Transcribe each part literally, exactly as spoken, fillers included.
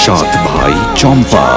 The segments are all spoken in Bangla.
সাত ভাই চম্পা।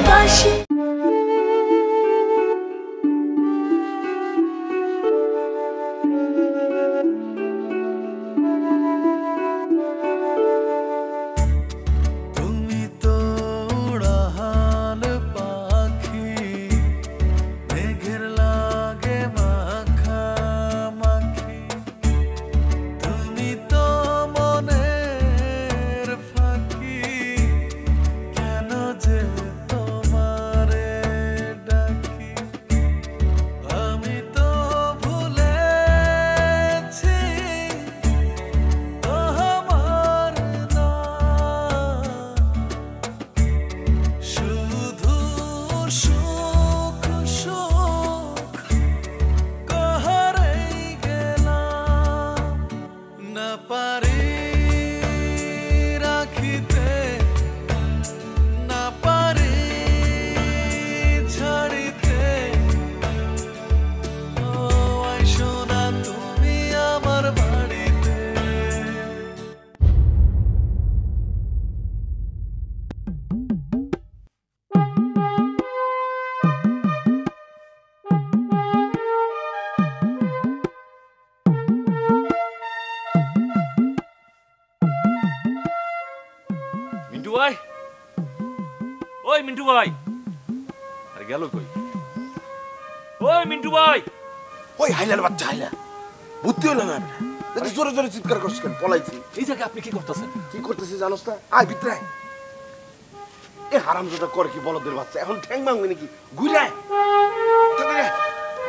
মিন্টু ভাই, ওই মিন্টু ভাই, আরে গেল কই? ওই মিন্টু ভাই, ওই হাইলার বাচ্চা হাইলা, বুদ্ধি হলো না? এত জোরে জোরে চিৎকার করছিস কেন? পলাইছি। এই জায়গায় আপনি কি করতেছেন? কি করতেছিস জানোস না? আয় ভিতরে আয়। এ হারামজাদা করে কি বলদের বাচ্চা? এখন ঠ্যাং ভাঙবে নাকি? ঘুরে আয়। তাড়াতাড়ি আয়।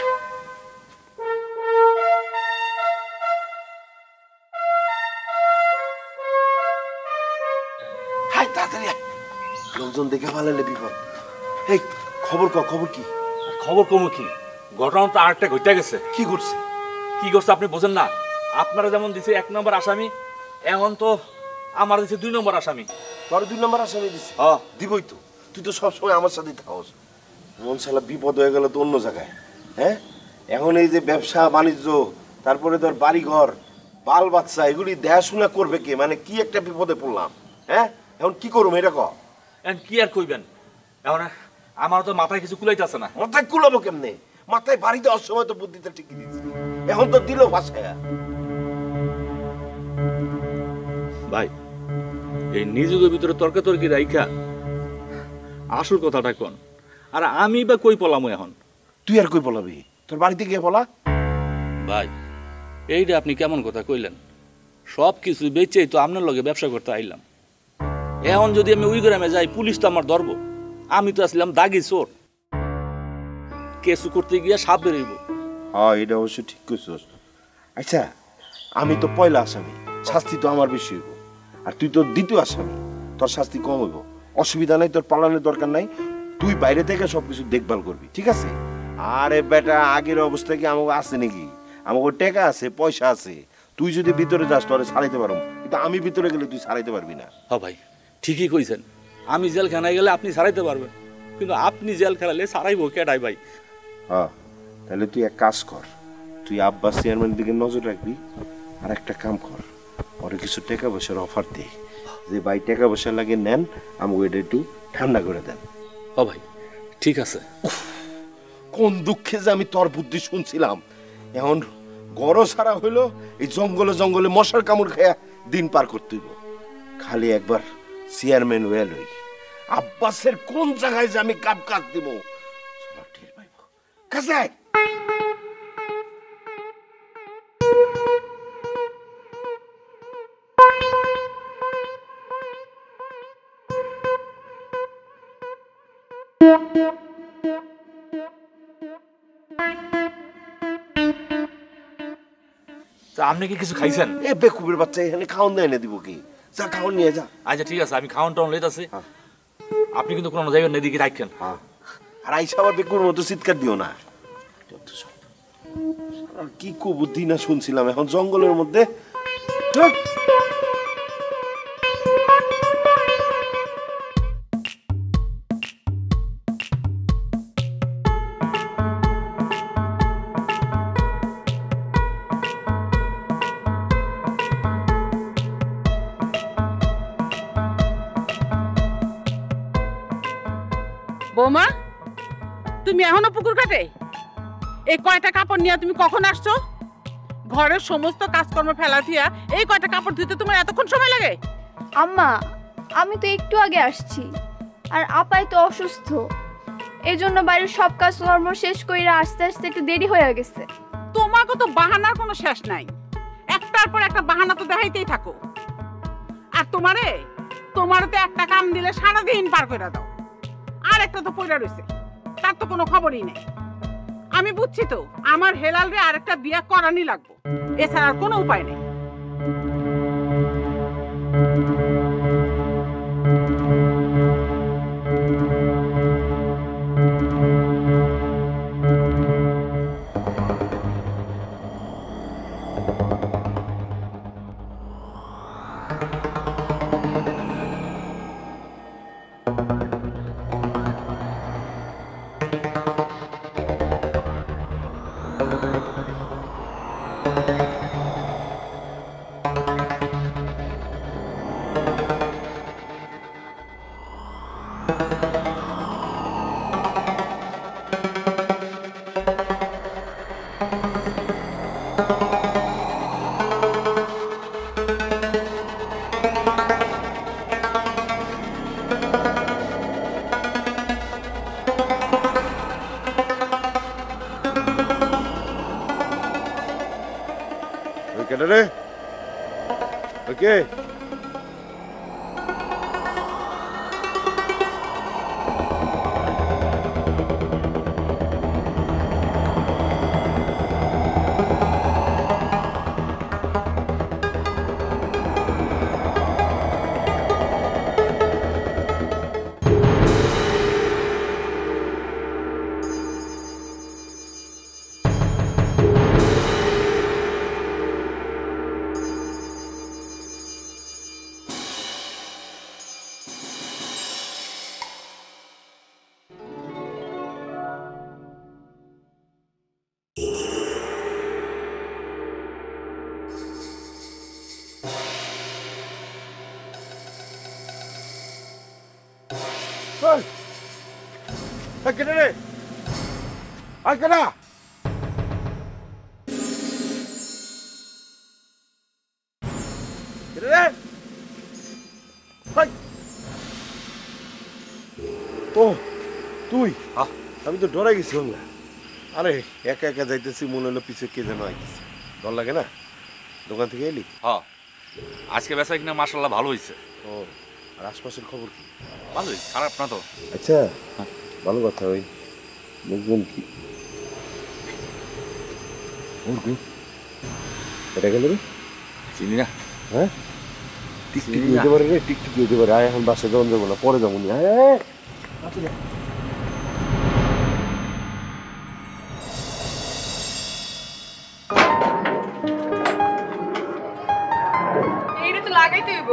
হাই তাড়াতাড়ি আয়। লোকজন দেখে ফেলালে বিপদ। এই খবর ক, খবর কি? খবর কমু কি? ঘটনা তো আরেকটা ঘটে গেছে। কি করছে? কি করছে আপনি বোঝেন না? আপনারা যেমন দিছে এক নম্বর আসামি, এখন তো আমার দিছে দুই নম্বর আসামি। তোর দুই নম্বর আসামি দিছে? হ্যাঁ দিবই তো। তুই তো সবসময় আমার সাথেই থাকস। মন শালা বিপদ হয়ে গেল তো অন্য জায়গায়। হ্যাঁ, এখন এই যে ব্যবসা বাণিজ্য, তারপরে তোর বাড়ি ঘর, বাল বাচ্চা, এগুলি দেখাশোনা করবে কে? মানে কি একটা বিপদে পড়লাম। হ্যাঁ, এখন কি করবো এটা কর। এখন কি আর কইবেন? এখন আমার তো মাথায় কিছু কুলাইতেছে না। মাথায় কুলাবো কেমনে? মাথায় বাড়িতে অসময় তো বুদ্ধিটা ঠিকই দিচ্ছি, এখন তো দিল ভাষায়। ভাই, এই নিজেদের ভিতরে তর্কাতর্কি রাইখা আসল কথাটা কোন? আর আমি বা কই পলামো এখন? তুই আর কই পলাবি? তোর বাড়িতে গিয়ে পলা। ভাই, এইটা আপনি কেমন কথা কইলেন? সব কিছু বেচেই তো আপনার লগে ব্যবসা করতে আইলাম। এখন যদি আমি ওই গ্রামে যাই, পুলিশ তো আমার ধরবো। আমি তো আসলাম দাগি চোর, কেসু করতে গিয়ে সাপ বেরোইব। হ্যাঁ, এটা অবশ্য ঠিক করছিস। আচ্ছা, আমি তো পয়লা আসামি, শাস্তি তো আমার বেশি হইব। আর তুই তো দ্বিতীয় আসামি, তোর শাস্তি কম হইব। অসুবিধা নাই, তোর পালানোর দরকার নাই। তুই বাইরে থেকে সবকিছু দেখভাল করবি, ঠিক আছে? আরে বেটা, আগের অবস্থা কি আমাকে আছে নাকি? আমাকে টাকা আছে, পয়সা আছে। তুই যদি ভিতরে যাস তোরে ছাড়াইতে পারো, কিন্তু আমি ভিতরে গেলে তুই ছাড়াইতে পারবি না। হ্যাঁ ভাই, ঠিকই কইছেন। আমি জেলখানায় গেলে আপনি ছাড়াইতে পারবেন, কিন্তু আপনি জেল খেলালে ছাড়াইবো কেডাই ভাই? হ্যাঁ, তাহলে তুই এক কাজ কর, তুই আব্বাস চেয়ারম্যানের দিকে নজর রাখবি। আর একটা কাম কর, পরে কিছু টাকা পয়সার অফার দে, যে ভাই টাকা পয়সা লাগে নেন, আমাকে এটা একটু ঠান্ডা করে দেন। ও ভাই, ঠিক আছে। কোন দুঃখে যে আমি তোর বুদ্ধি শুনছিলাম। এখন গড় সারা হইলো এই জঙ্গলে জঙ্গলে মশার কামড় খায়া দিন পার করতে হইব। খালি একবার চেয়ারম্যান হয়ে লই, আব্বাসের কোন জায়গায় যে আমি কাপ কাজ দিব টের পাইব। কাছে আপনি কি কিছু খাইছেন? এ বেকুবের বাচ্চা, এখানে খাওয়ান দেয় না দিব কি? যা খাওয়ান নিয়ে যা। আচ্ছা ঠিক আছে, আমি খাওয়ান টাউন লইতাছি। আপনি কিন্তু কোনো যাইবেন না, এদিকে রাখেন। হ্যাঁ, আর আইসা আবার বেকুবের মতো চিৎকার দিও না। কি কুবুদ্ধি না শুনছিলাম, এখন জঙ্গলের মধ্যে। বৌমা, তুমি এখনো পুকুর ঘাটে? এই কয়টা কাপড় নিয়ে তুমি কখন আসছো? ঘরের সমস্ত কাজকর্ম ফেলা দিয়া এই কয়টা কাপড় ধুতে তোমার এতক্ষণ সময় লাগে? আম্মা, আমি তো একটু আগে আসছি, আর আপাই তো অসুস্থ, এই জন্য বাড়ির সব কাজকর্ম শেষ কইরা আস্তে আস্তে একটু দেরি হয়ে গেছে। তোমাকে তো বাহানার কোনো শেষ নাই, একটার পর একটা বাহানা তো দেখাইতেই থাকো। আর তোমারে তোমার তো একটা কাম দিলে সারাদিন পার করে দাও, আর একটা তো পয়লা রয়েছে, তার তো কোনো খবরই নেই। আমি বুঝছি তো আমার হেলাল রে আরেকটা বিয়া করানি লাগবো, এছাড়া আর কোনো উপায় নেই। রে ওকে কেটে রে আর কেনা ও তুই আমি তো ডরে গেছি না। আরে একা একা যাইতেছি, মনে হলো পিছে কে যেন আইতেছে, ডর লাগে না? দোকান থেকে এলি? হ্যাঁ, আজকে বেচা কিনা মাশাআল্লাহ ভালো হয়েছে। ও, আর আশপাশের খবর কি? ভালোই, খারাপ না তো। আচ্ছা, ভালো কথা। ওই লোকজন কি এটা গেল রে? চিনি না। হ্যাঁ, টিকটিকি হতে পারে রে, টিকটিকি হতে পারে। আয় এখন বাসে যাওয়া যাবো না, পরে যাবো না। হ্যাঁ এইটা তো লাগাইতে হইব।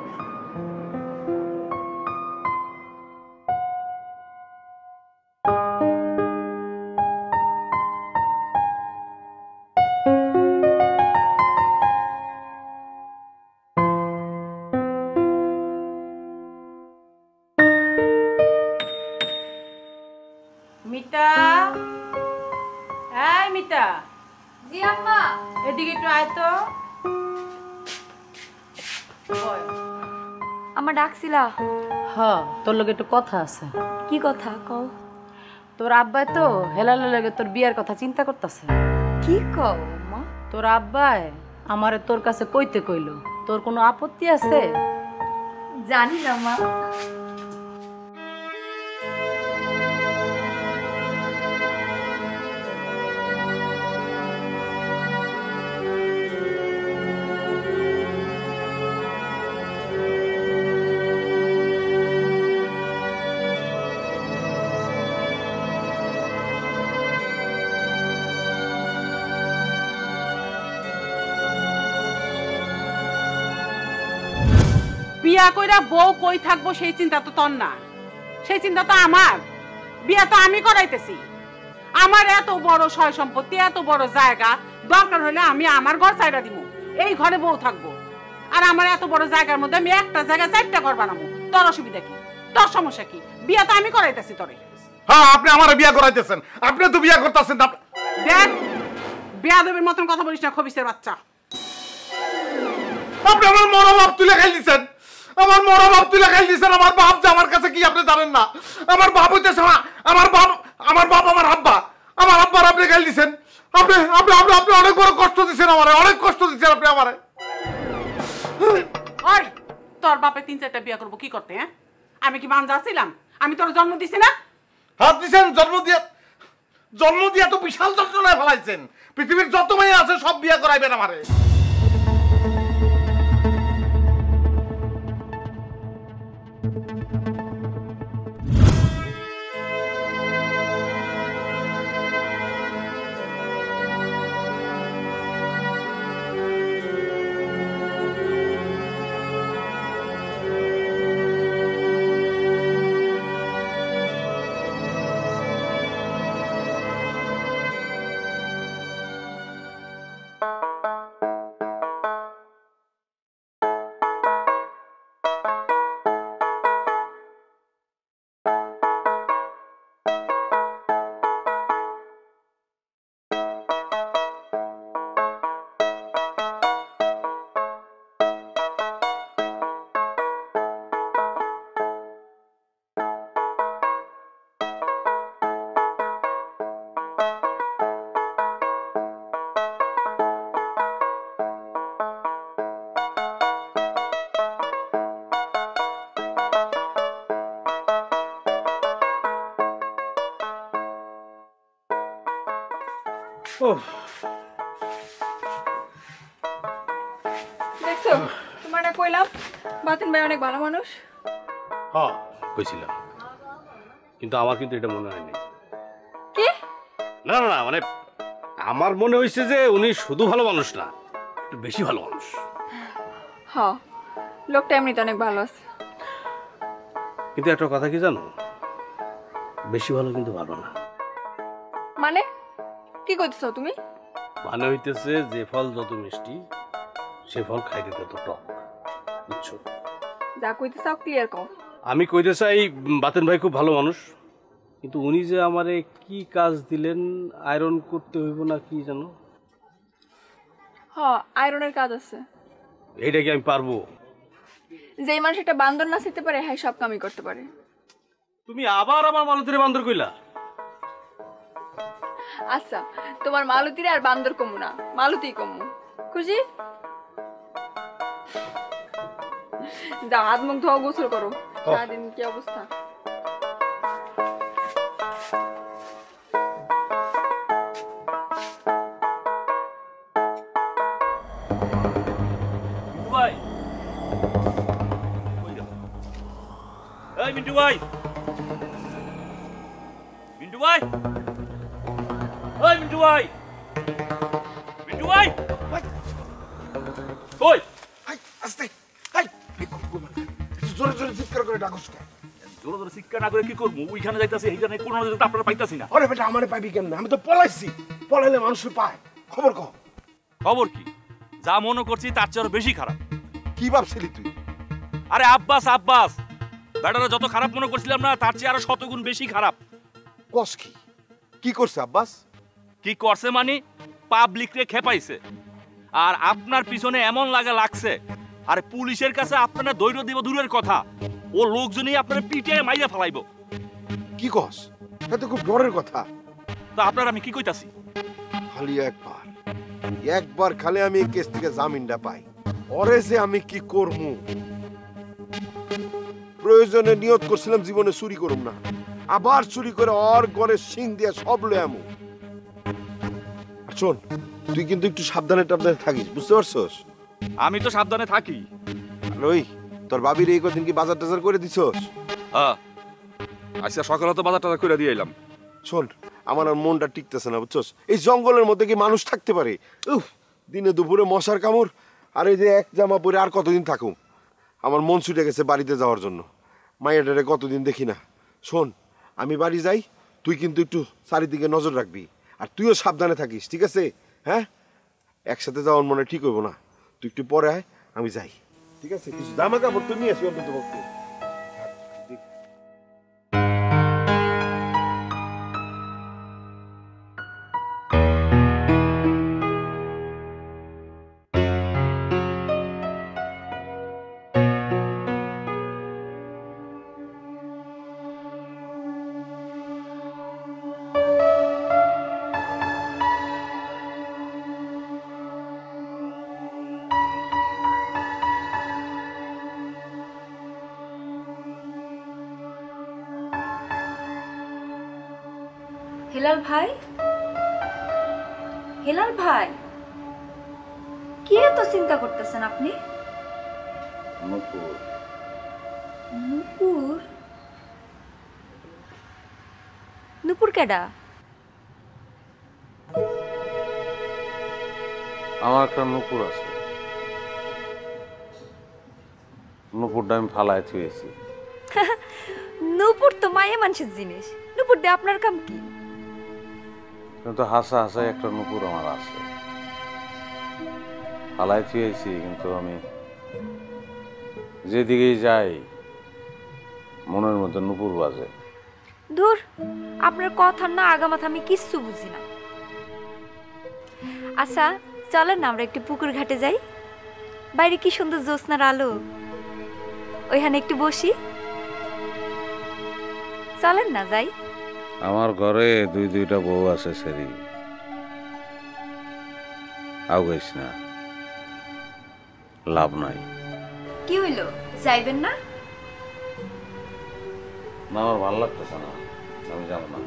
মিতা, এই মিতা। জি আম্মা। এদিকে একটু আয় তো। আমার ডাকছিলা? হ্যাঁ, তোর লগে একটু কথা আছে। কি কথা কও? তোর আব্বাই তো হেলালের লগে তোর বিয়ার কথা চিন্তা করতেছে। কি কও মা? তোর আব্বাই আমারে তোর কাছে কইতে কইলো, তোর কোনো আপত্তি আছে? জানি না মা। বিয়া কইরা বউ কই থাকবো সেই চিন্তা তো তোর না, সেই চিন্তা তো আমার। বিয়া তো আমি করাইতেছি। আমার এত বড় সয় সম্পত্তি, এত বড় জায়গা, দরকার হলে আমি আমার ঘর চাইরা দিব, এই ঘরে বউ থাকবো। আর আমার এত বড় জায়গার মধ্যে আমি একটা জায়গা চারটা ঘর বানাবো, তোর অসুবিধা কি? তোর সমস্যা কি? বিয়া তো আমি করাইতেছি তোরে। হ্যাঁ আপনি আমার বিয়া করাইতেছেন, আপনি তো বিয়া করতেছেন না। দেখ বেয়াদবের মতন কথা বলিস না খবিসের বাচ্চা। আপনি আমার মরা বাপ তুলে খাই দিচ্ছেন, আমার মরা বাপ তুলে খাই দিচ্ছেন। আমার বাপ যে আমার কাছে কি আপনি জানেন না? আমার বাপ হইতেছে আমার বাপ, আমার বাপ আমার আব্বা, আমার আব্বার আপনি খাই দিচ্ছেন। আপনি আপনি আপনি আপনি অনেক বড় কষ্ট দিচ্ছেন আমারে, অনেক কষ্ট দিচ্ছেন আপনি আমারে। ওই তোর বাপে তিন চারটা বিয়া করবো কি করতে? হ্যাঁ আমি কি বাঞ্জা ছিলাম? আমি তোর জন্ম দিছি না? হাত দিচ্ছেন জন্ম দিয়ে, জন্ম দিয়ে তো বিশাল যন্ত্রণায় ফেলাইছেন। পৃথিবীর যত মেয়ে আছে সব বিয়া করাইবেন আমারে। দেখছো তোমার না কইলাম বাতিন ভাই অনেক ভালো মানুষ। হ্যাঁ কইছিলাম, কিন্তু আমার কিন্তু এটা মনে হয়নি। কি? না না না মানে আমার মনে হয়েছে যে উনি শুধু ভালো মানুষ না, একটু বেশি ভালো মানুষ। হ্যাঁ লোকটা এমনিতে অনেক ভালো আছে, কিন্তু একটা কথা কি জানো, বেশি ভালো কিন্তু ভালো না। মানে কি কইতেছো তুমি? মানে হইতেছে যে ফল যত মিষ্টি সে ফল খাইতে তত টক, বুঝছো? যা কইতে চাও ক্লিয়ার কও। আমি কইতে চাই বাতেন ভাই খুব ভালো মানুষ, কিন্তু উনি যে আমারে কি কাজ দিলেন, আয়রন করতে হইব না কি জানো? হ্যাঁ আয়রনের কাজ আছে। এইটা কি আমি পারবো? যেই মানুষ একটা বান্দর নাচিতে পারে হ্যাঁ সব কামই করতে পারে। তুমি আবার আমার মালতীরে বান্দর কইলা? আচ্ছা তোমার মালতীরে আর বান্দর কমু না, মালতী কমু। খুশি? যাও হাত মুখ ধোয়া গোসল করো, সারাদিন কি অবস্থা। ভাই এই মিন্টু ভাই, মিন্টু ভাই, ওই মিন্টু ভাই, মিন্টু ভাই, ওই আস্তে জোরে জোরে চিৎকার করে ডাকস কেন? জোরে জোরে চিৎকার না করে কি করবো? ওইখানে যাইতাছি, এইখানে কোনো তো আপনারা পাইতাছি না। আরে বেটা আমারে পাইবি কেমনে? আমি তো পলাইছি, পলাইলে মানুষ পায়। খবর কহ। খবর কি? যা মনে করছি তার চেয়ে আরো বেশি খারাপ। কি ভাবছিলি তুই? আরে আব্বাস আব্বাস, বেটারা যত খারাপ মনে করছিলাম না তার চেয়ে আরো শতগুণ বেশি খারাপ। কস কি? কি করছে আব্বাস? কি করছে মানে পাবলিক রে খেপাইছে, আর আপনার পিছনে এমন লাগা লাগছে, আরে পুলিশের কাছে আপনারা ধৈর্য দিব দূরের কথা, ও লোকজনই আপনারা পিটে মাইরে ফেলাইব। কি কস? এটা তো খুব ডরের কথা। তা আপনার আমি কি কইতাছি, খালি একবার একবার খালি আমি এই কেস থেকে জামিনটা পাই, ওরে যে আমি কি করমু। প্রয়োজনে নিয়ত করছিলাম জীবনে চুরি করুম না, আবার চুরি করে ওর ঘরে সিং দিয়ে সব লয়ে আমু। আর শোন, তুই কিন্তু একটু সাবধানে টাবধানে থাকিস, বুঝতে পারছস? আমি তো সাবধানে থাকি। আর ওই তোর বাবির এই কদিন কি বাজার টাজার করে দিছস? হ্যাঁ আজকে সকালে তো বাজার টাজার করে দিয়ে এলাম। শোন, আমার আর মনটা টিকতেছে না, বুঝছস? এই জঙ্গলের মধ্যে কি মানুষ থাকতে পারে? উফ, দিনে দুপুরে মশার কামড়, আর এই যে এক জামা পরে আর কতদিন থাকুম? আমার মন ছুটে গেছে বাড়িতে যাওয়ার জন্য। মাইয়াটারে কতদিন দেখি না। শোন, আমি বাড়ি যাই, তুই কিন্তু একটু চারিদিকে নজর রাখবি, আর তুইও সাবধানে থাকিস, ঠিক আছে? হ্যাঁ, একসাথে যাওয়ার মনে ঠিক হইব না। তুই একটু পরে আয়, আমি যাই, ঠিক আছে? কিছু জামা কাপড় তুই নিয়ে আসি অন্তত পক্ষে। হেলাল ভাই, হেলাল ভাই, কি এত চিন্তা করতেছেন আপনি? নূপুর নূপুর? নূপুর কেডা? আমার একটা নূপুর আছে, নূপুরটা আমি ফালায় থুয়েছি। নূপুর তো মায়ে মানুষের জিনিস, নূপুর দিয়ে আপনার কাম কি? কিন্তু হাসা হাসাই একটা নূপুর আমার আছে, ফালায় থুয়েছি। কিন্তু আমি যেদিকেই যাই মনের মধ্যে নূপুর বাজে। ধুর, আপনার কথা না আগামাথা আমি কিচ্ছু বুঝি না। আচ্ছা চলেন না আমরা একটু পুকুর ঘাটে যাই, বাইরে কি সুন্দর জ্যোৎস্নার আলো, ওইখানে একটু বসি। চলেন না যাই। আমার ঘরে দুই দুইটা বউ আছে সেরি, আও গাইস না, লাভ নাই। কি হইল, যাইবেন না? না, আমার ভালো লাগতেছে না, আমি যাবো না।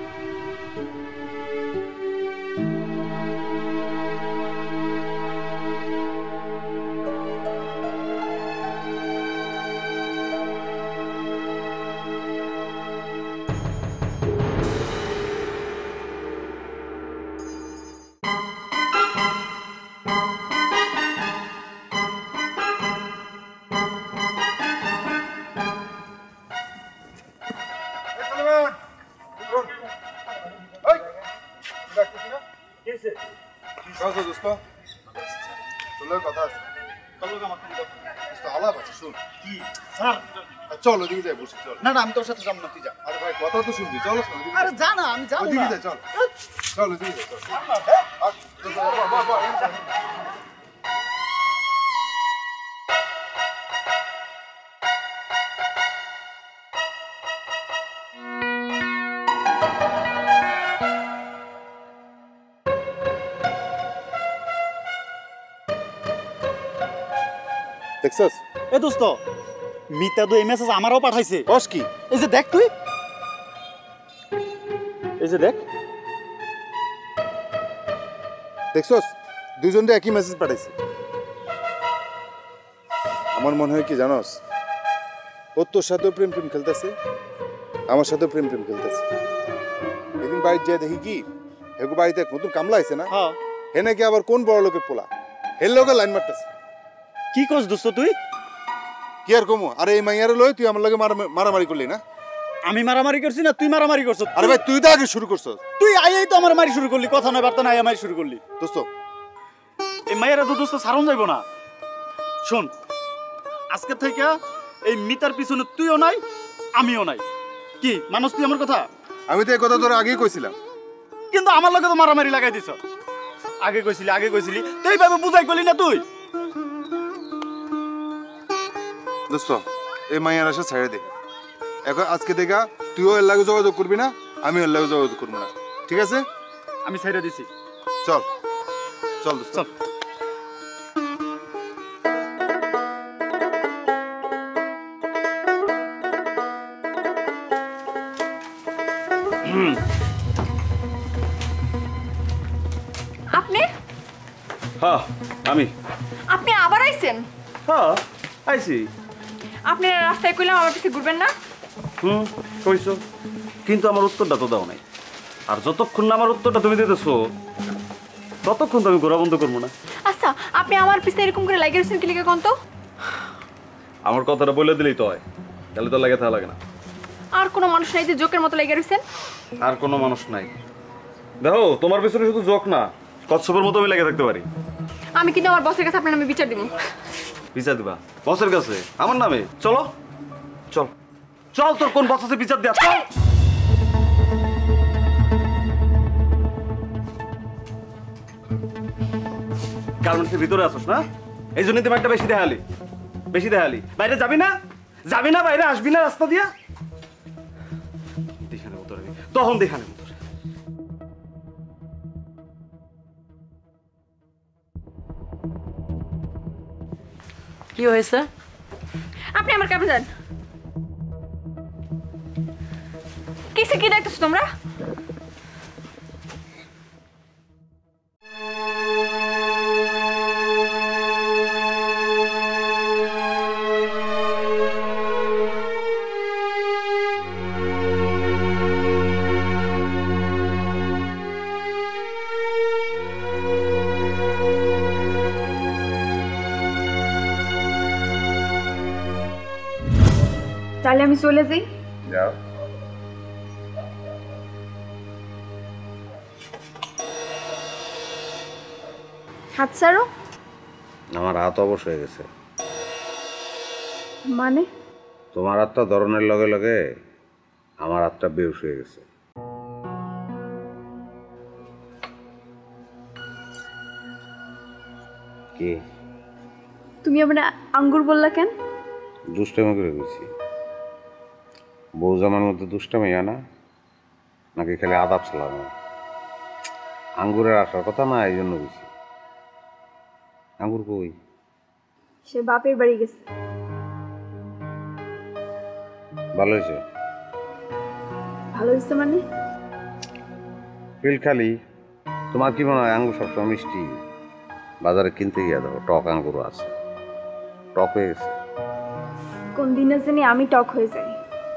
চলো দিকে যাই বসে, চল। না না আমি তোর সাথে যাবো না, তুই যা। আরে ভাই কথা তো শুনবি, চলো। আরে যা না, আমি যাবো দিকে যাই, চল। চলো দিকে যাই, চল। দেখছস? এ দোস্ত, মিতা তো এই মেসেজ আমারও পাঠাইছে। বস কি? এই যে দেখ, তুই এই যে দেখ, দেখছস? দুজনটা একই মেসেজ পাঠাইছে। আমার মনে হয় কি জানোস, ও তোর সাথেও প্রেম প্রেম খেলতেছে, আমার সাথেও প্রেম প্রেম খেলতেছে। এদিন বাড়িতে যাই দেখি কি হেগো বাড়িতে এক নতুন কামলা আইছে না, হ্যাঁ, হে নাকি আবার কোন বড় লোকের পোলা, হের লোকে লাইন মারতেছে। কি করছ দোস্ত তুই? কি আর কমো? আরে এই মাইয়ারে লই তুই আমার লগে মারামারি করলি না? আমি মারামারি করছি না তুই মারামারি করছ? আরে ভাই তুই তো আগে শুরু করছস। তুই আইয়াই তো আমার মারি শুরু করলি, কথা নয় বার্তা নাই মারি শুরু করলি। দোস্ত এই মাইয়ারা তো দোস্ত সারণ যাইব না। শোন, আজকে থেকে এই মিতার পিছনে তুইও নাই আমিও নাই। কি মানুষ তুই আমার কথা? আমি তো এই কথা তোর আগেই কইছিলাম, কিন্তু আমার লগে তো মারামারি লাগাই দিছ। আগে কইছিলি আগে কইছিলি তো এইভাবে বুঝাই করলি না তুই। দোস্ত এই মাইয়ার আসা ছেড়ে দে। এখন আজকে দেখা তুইও এর লাগে যোগাযোগ করবি না, আমিও এর লাগে যোগাযোগ করবো না, ঠিক আছে? আমি ছেড়ে দিছি। চল চল দোস্ত চল। আপনি হ্যাঁ আমি। আপনি আবার আইছেন? হ্যাঁ আইছি। আপনি রাস্তায় কইলাম আমার পিছে ঘুরবেন না। হুম কইছো, কিন্তু আমার উত্তরটা তো দাও নাই। আর যতক্ষণ না আমার উত্তরটা তুমি দিতেছো ততক্ষণ তো আমি ঘোরা বন্ধ করবো না। আচ্ছা, আপনি আমার পিছে এরকম করে লাগিয়ে রয়েছেন কি লিখে কোন তো? আমার কথাটা বলে দিলেই তো হয়, তাহলে তো লাগে তা লাগে না। আর কোনো মানুষ নাই যে জোকের মতো লাগিয়ে রয়েছেন? আর কোনো মানুষ নাই। দেখো তোমার পিছনে শুধু জোক না, কচ্ছপের মতো আমি লেগে থাকতে পারি। আমি কিন্তু আমার বসের কাছে আপনার নামে বিচার দিব। বিচার দিবা বসের কাছে আমার নামে? চলো চল চল, তোর কোন বস আছে বিচার দেয়া? চল। গার্মেন্টসের ভিতরে আসোস না, এই জন্যই তুমি একটা বেশি দেখালি বেশি দেখালি। বাইরে যাবি না, যাবি না বাইরে, আসবি না রাস্তা দিয়া, দেখে নেবো তোর, তখন দেখে নেবো তোর। কি হয়েছে? আপনি আমার কাছে যান। কিসে কি দেখতেছো তোমরা? তাহলে আমি চলে যাই। যাও। হাত ছাড়ো। আমার হাত অবশ হয়ে গেছে। মানে? তোমার হাতটা ধরনের লগে লগে আমার হাতটা বেহুশ হয়ে গেছে। কি তুমি আমার আঙ্গুর বললা কেন? দুষ্টামি করে গেছি। বউ জামার মধ্যে দুষ্টামি না নাকি খালি আদাব চালানো? আঙ্গুরের আসার কথা না, এই জন্য গেছি। আঙ্গুর কই? সে বাপের বাড়ি গেছে। ভালো হয়েছে? ভালো হয়েছে মানে? ফিল খালি। তোমার কি মনে হয় আঙ্গুর সবসময় মিষ্টি? বাজারে কিনতে গিয়ে দেখো টক আঙ্গুর আছে, টক হয়ে গেছে। কোন দিনে জানি আমি টক হয়ে যাই।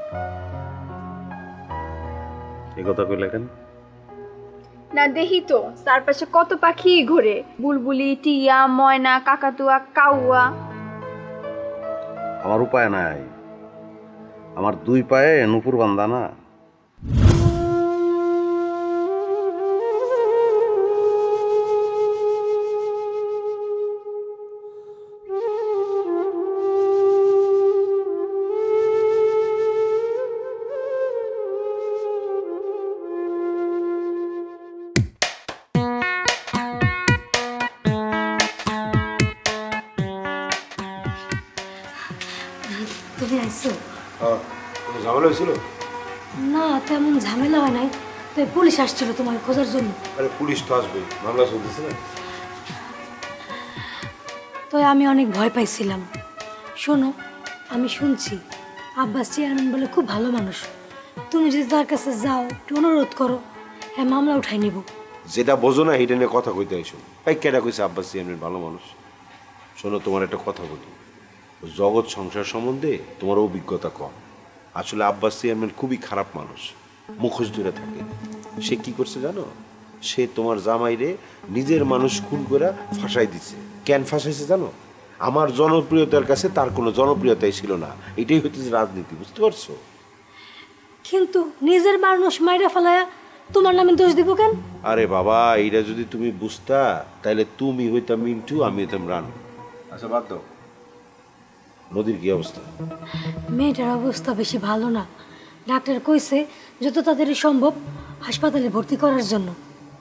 এই কথা কইলে কেন? না দেখি তো চারপাশে কত পাখি ঘোরে, বুলবুলি, টিয়া, ময়না, কাকাতুয়া, কাউয়া। আমার উপায় নাই, আমার দুই পায়ে নুপুর বান্ধা না। তুমি আইছো? ঝামেলা হয়েছিল? না তেমন ঝামেলা হয় নাই, তো পুলিশ আসছিল তোমার খোঁজার জন্য। আরে পুলিশ তো আসবে, মামলা চলতেছে না। তো আমি অনেক ভয় পাইছিলাম। শোনো, আমি শুনছি আব্বাস চেয়ারম্যান বলে খুব ভালো মানুষ। তুমি যদি তার কাছে যাও, একটু অনুরোধ করো, হ্যাঁ মামলা উঠাই নিব। যেটা বোঝো না এটা নিয়ে কথা কইতে আইসো। এই কেটা কইছে আব্বাস চেয়ারম্যান ভালো মানুষ? শোনো, তোমার একটা কথা বলি, জগৎ সংসার সম্বন্ধে তোমার অভিজ্ঞতা কম। আসলে আব্বাস চেয়ারম্যান খুবই খারাপ মানুষ, মুখোশ দূরে থাকে। সে কি করছে জানো? সে তোমার জামাইরে নিজের মানুষ খুন করে ফাঁসাই দিছে। কেন ফাঁসাইছে জানো? আমার জনপ্রিয়তার কাছে তার কোনো জনপ্রিয়তাই ছিল না। এটাই হচ্ছে রাজনীতি, বুঝতে পারছো? কিন্তু নিজের মানুষ মাইরা ফেলায়া তোমার নামে দোষ দিব কেন? আরে বাবা, এইটা যদি তুমি বুঝতা তাহলে তুমি হইতাম মিন্টু, আমি হইতাম রানু। আচ্ছা বাদ দাও, নদীর কি অবস্থা? মেয়েটার অবস্থা বেশি ভালো না। ডাক্তার কইছে যত তাড়াতাড়ি সম্ভব হাসপাতালে ভর্তি করার জন্য।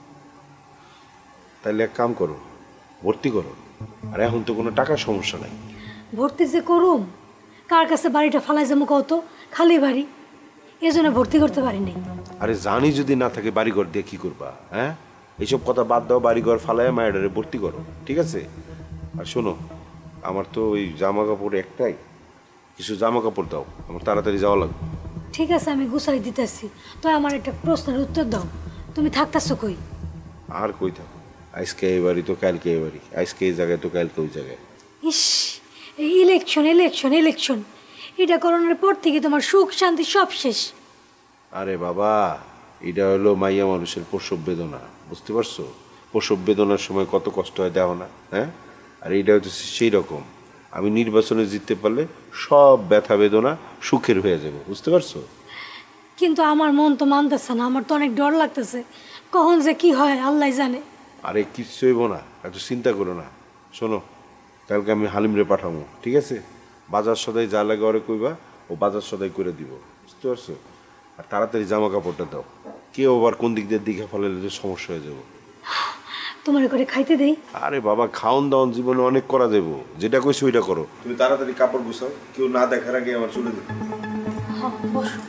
তাহলে এক কাম করো, ভর্তি করো। আর এখন তো কোনো টাকার সমস্যা নাই। ভর্তি যে করুম, কার কাছে বাড়িটা ফালাই যাবো কত? খালি বাড়ি, এজন্য ভর্তি করতে পারিনি। আরে জানি যদি না থাকে বাড়িঘর দিয়ে কি করবা? হ্যাঁ, এইসব কথা বাদ দাও, বাড়িঘর ফালায় মায়েরারে ভর্তি করো, ঠিক আছে? আর শোনো, আমার তো ওই জামা কাপড় একটাই, কিছু জামা কাপড় দাও, আমার তাড়াতাড়ি যাওয়া লাগবে। ঠিক আছে, আমি গুছাই দিতেছি। তো আমার একটা প্রশ্নের উত্তর দাও, তুমি থাকতেছো কই? আর কই থাকো, আজকে এই বাড়ি তো কালকে এই বাড়ি, আজকে এই জায়গায় তো কালকে ওই জায়গায়। ইস, এই ইলেকশন ইলেকশন ইলেকশন, এটা করানোর পর থেকে তোমার সুখ শান্তি সব শেষ। আরে বাবা, এটা হলো মাইয়া মানুষের প্রসব বেদনা, বুঝতে পারছো? প্রসব বেদনার সময় কত কষ্ট হয় দেখো না? হ্যাঁ, আর এইটা হচ্ছে সেই রকম। আমি নির্বাচনে জিততে পারলে সব ব্যথা বেদনা সুখের হয়ে যাবে, বুঝতে পারছো? কিন্তু আমার মন তো মানতেছে না, আমার তো অনেক ডর লাগতেছে। কখন যে কি হয় আল্লাহ জানে। আরে কিচ্ছু হইব না, এত চিন্তা করো না। শোনো, কালকে আমি হালিমরে পাঠাবো, ঠিক আছে? বাজার সদাই যা লাগে ওরে কইবা, ও বাজার সদাই করে দিব, বুঝতে পারছো? আর তাড়াতাড়ি জামা কাপড়টা দাও, কেউ আবার কোন দিক দিয়ে দিঘা ফেলালে যে সমস্যা হয়ে যাবো। তোমার করে খাইতে দেই? আরে বাবা, খাওন দাওন জীবনে অনেক করা যাবো, যেটা কইছো ওইটা করো। তুমি তাড়াতাড়ি কাপড় গুছাও, কেউ না দেখার আগে আমার চলে যাবে। হ্যাঁ, বসো।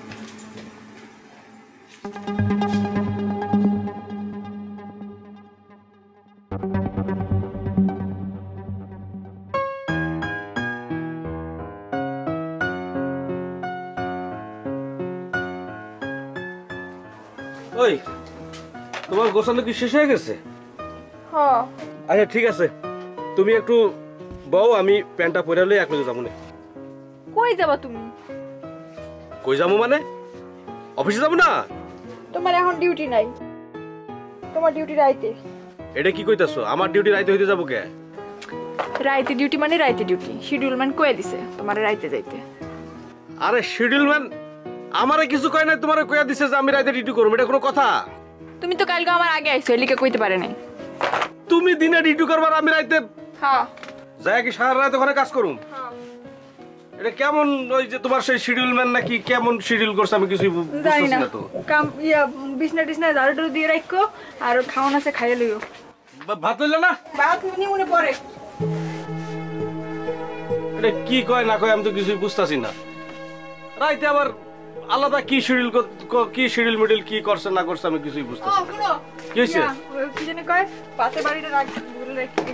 ওই, তোমার গোছানো কি শেষ হয়ে গেছে? হ্যাঁ। আচ্ছা ঠিক আছে, তুমি একটু বউ, আমি প্যান্টটা পরে লই, এক লগে যাবো না। কই যাবা তুমি? কই যাবো মানে? অফিসে যাবো না? তোমার এখন ডিউটি নাই, তোমার ডিউটি রাইতে। এটা কি কইতাছো? আমার ডিউটি রাইতে হইতে যাবো কে? রাইতে ডিউটি মানে রাইতে ডিউটি, শিডিউল ম্যান কয়ে দিছে তোমার রাইতে যাইতে। আরে শিডিউল ম্যান আমারে কিছু কয় নাই, তোমারে কইয়া দিছে যে আমি রাতে ডিউটি করব, এটা কোনো কথা? তুমি তো কালকে আমার আগে আইছো, এলিকে কইতে পারে নাই। তুমি দিনে ডিউটি করবার, আমি রাতে? হ্যাঁ। যাই কি সারা রাত ওখানে কাজ করুম? এটা কেমন ওই যে তোমার সেই শিডিউল ম্যান নাকি কেমন শিডিউল করছে আমি কিছুই বুঝতেছি না তো। কাম ইয়া বিছনা টিছনা ঝাড়ু দিয়ে রাখো আর খাওয়ান আছে খাইয়ে লইও। ভাত লইল না? ভাত নি মনে পড়ে। এটা কি কয় না কয় আমি তো কিছুই বুঝতাছি না। রাইতে আবার আলাদা কি শিডিউল কি শিডিউল মিডল কি করছে না করছে আমি কিছুই বুঝতাছি না। কি হইছে? কি জানি কয় পাতে বাড়িতে রাখ বলে রাখি।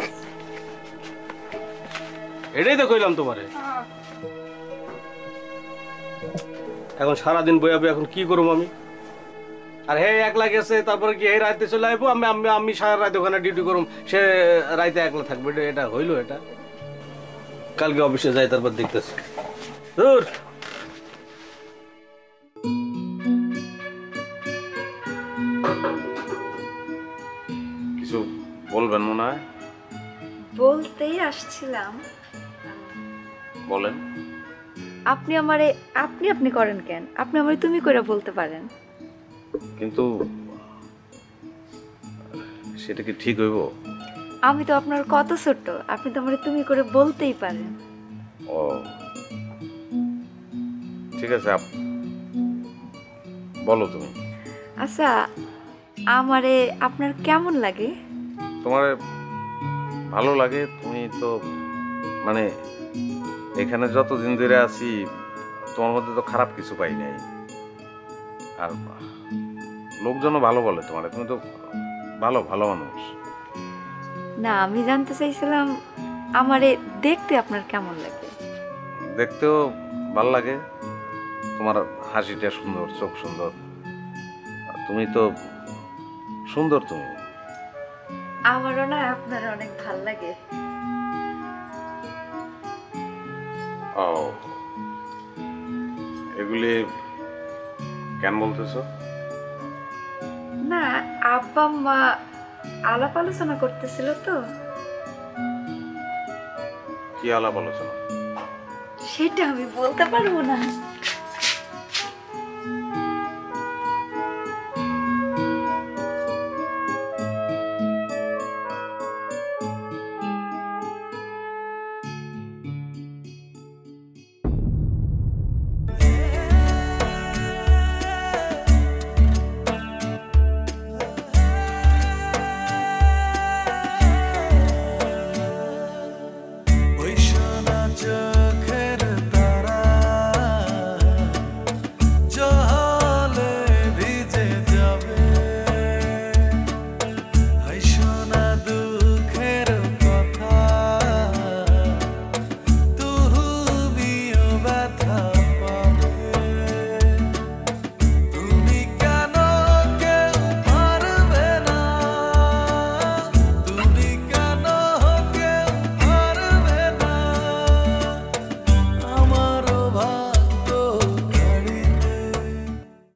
এটাই তো কইলাম তোমারে। এখন সারাদিন বইয়াবে, এখন কি করবো আমি? আর হে একলা গেছে, তারপরে কি এই রাতে চলে আসবো, আমি আমি আমি সারা রাত ওখানে ডিউটি করুম, সে রাইতে একলা থাকবে, এটা হইলো? এটা কালকে অফিসে যাই, তারপর দেখতেছি। দূর কিছু বলবেন মনে হয়? বলতেই আসছিলাম। বলেন। আপনি আমারে আপনি আপনি করেন কেন? আপনি আমারে তুমি করে বলতে পারেন। কিন্তু সেটা কি ঠিক হইব? আমি তো আপনার কত ছোট, আপনি তো আমারে তুমি করে বলতেই পারেন। ও ঠিক আছে, বলো তুমি। আচ্ছা, আমারে আপনার কেমন লাগে? তোমার ভালো লাগে। তুমি তো মানে এখানে যতদিন ধরে আছি তোমার মধ্যে তো খারাপ কিছু পাই নাই, আর লোকজনও ভালো বলে তোমার, তুমি তো ভালো ভালো মানুষ। না, আমি জানতে চাইছিলাম আমারে দেখতে আপনার কেমন লাগে? দেখতেও ভালো লাগে, তোমার হাসিটা সুন্দর, চোখ সুন্দর, তুমি তো সুন্দর। তুমি আমারও না আপনার অনেক ভালো লাগে। ও এগুলি কেন বলতেছো? না, আব্বা মা আলাপ আলোচনা করতেছিল তো। কি আলাপ আলোচনা? সেটা আমি বলতে পারবো না।